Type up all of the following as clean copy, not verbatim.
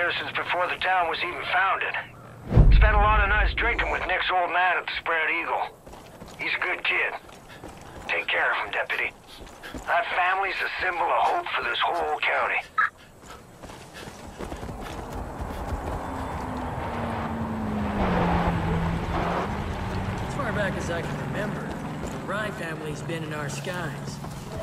here since before the town was even founded. Spent a lot of nights drinking with Nick's old man at the Spread Eagle. He's a good kid. Take care of him, Deputy. That family's a symbol of hope for this whole county. As far back as I can remember, the Rye family's been in our skies.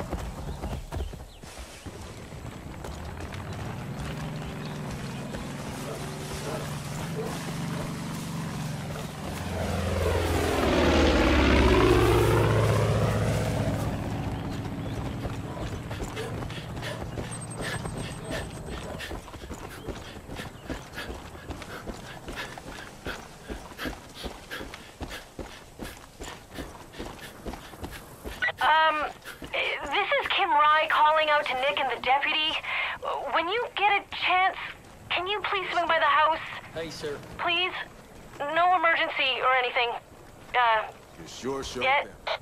This is Kim Rye calling out to Nick and the deputy. When you get a chance, can you please swing by the house? Hey, sir. Please? No emergency or anything. You sure, Yeah.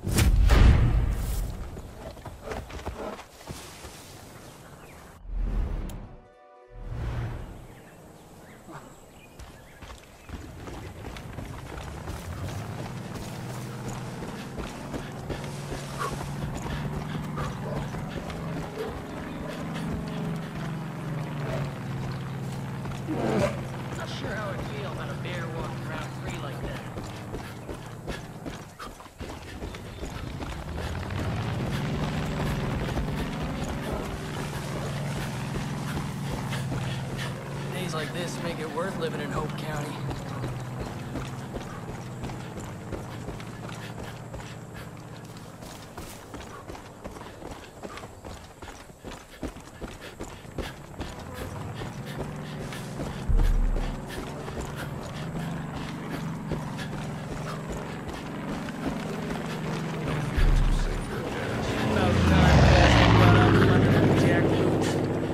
Not sure how I feel about a bear walking around free like that. Days like this make it worth living in Hope County. About time Basil got out from under them jackboots.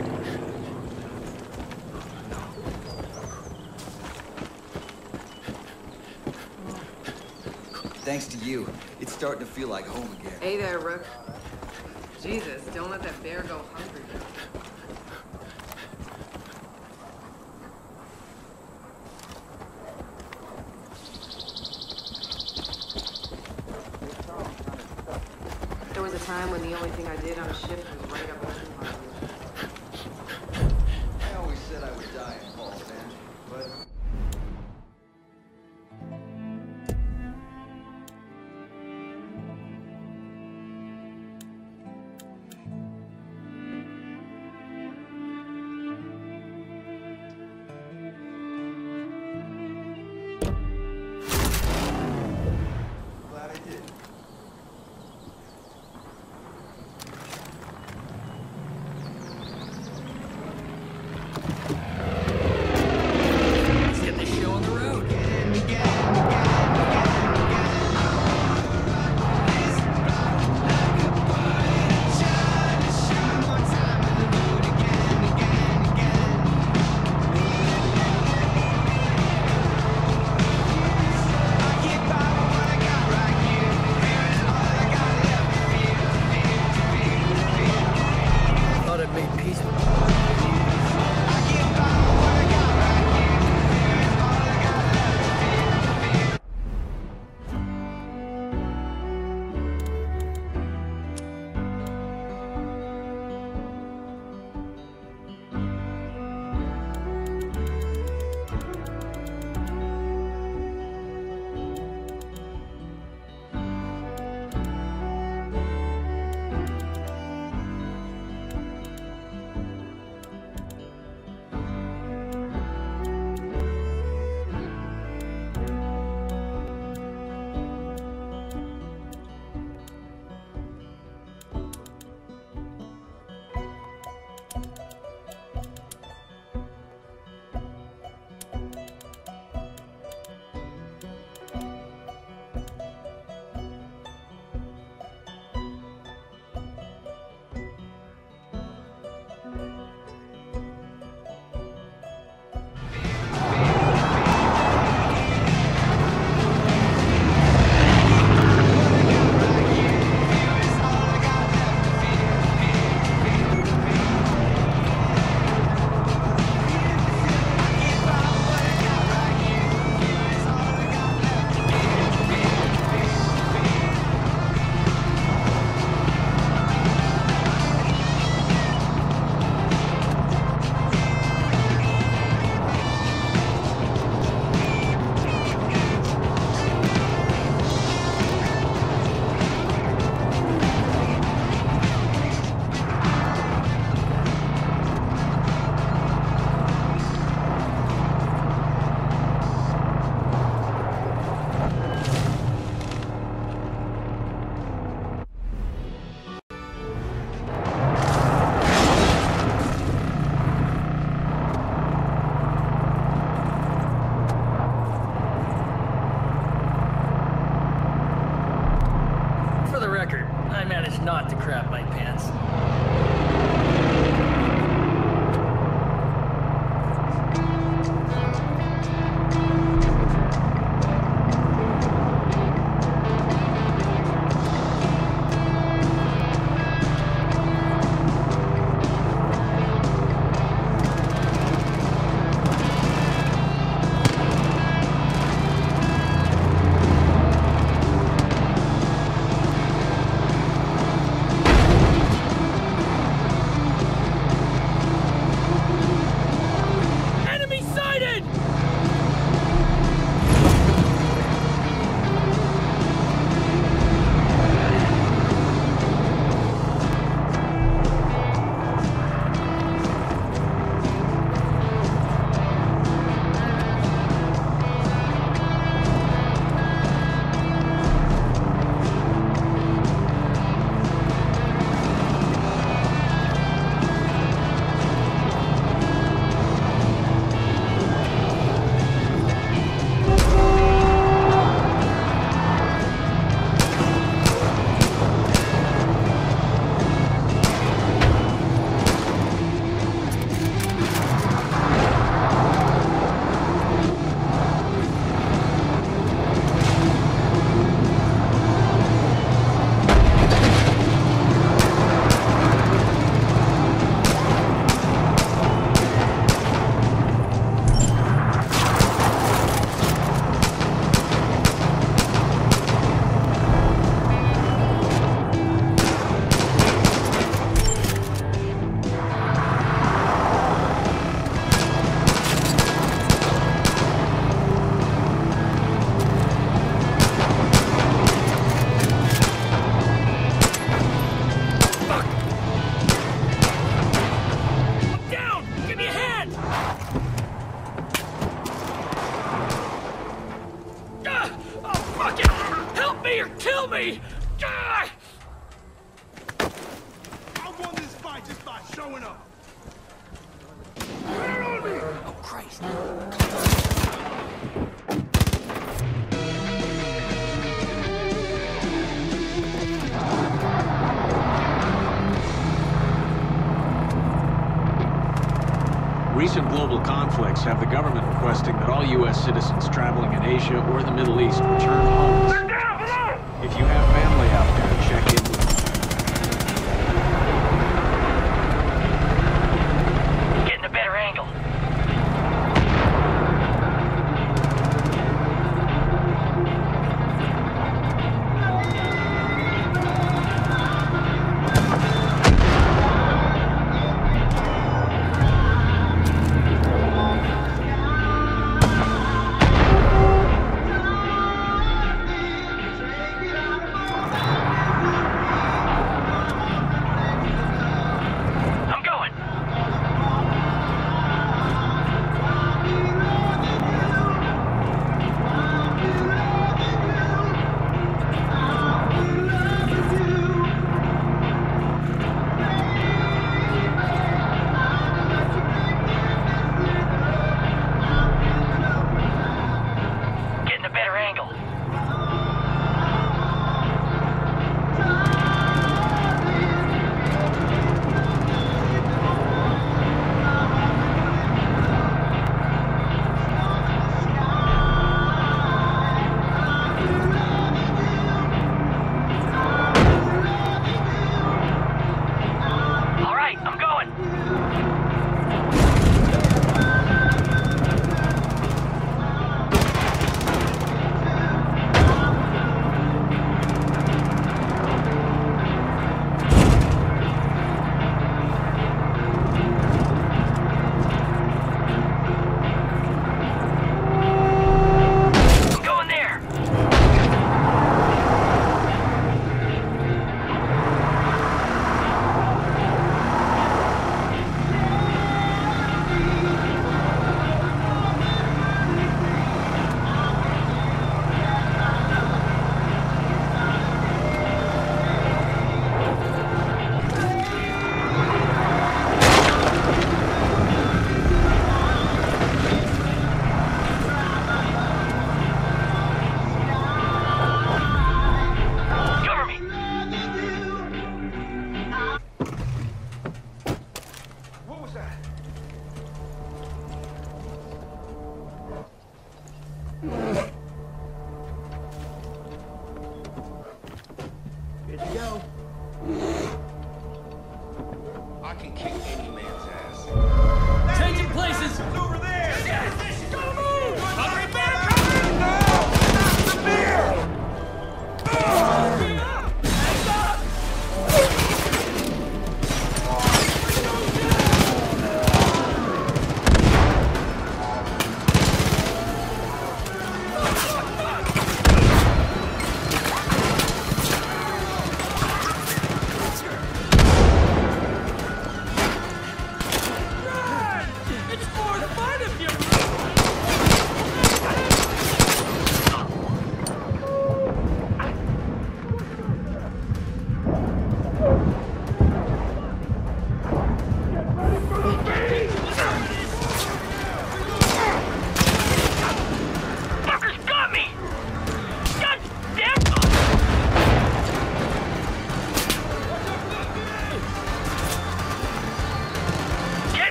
Thanks to you, it's starting to feel like home again. Hey there, Rook. Jesus, don't let that bear go hungry. There was a time when the only thing I did on a ship was write up ocean lines. I always said I would die in Paul's Bend, but... Glad I did. crap my pants. Recent global conflicts have the government requesting that all U.S. citizens traveling in Asia or the Middle East return home. If you have family out there, check in with them. Getting a better angle.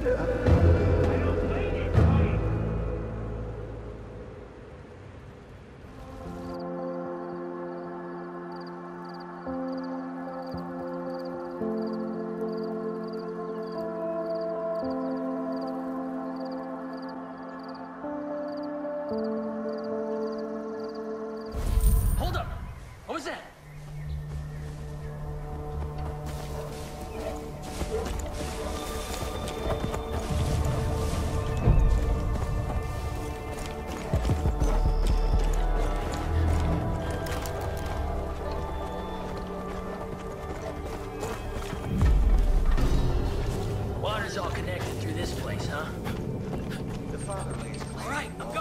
Hold up! What was that? Water's all connected through this place, huh? The father lays claim. All right, I'm going.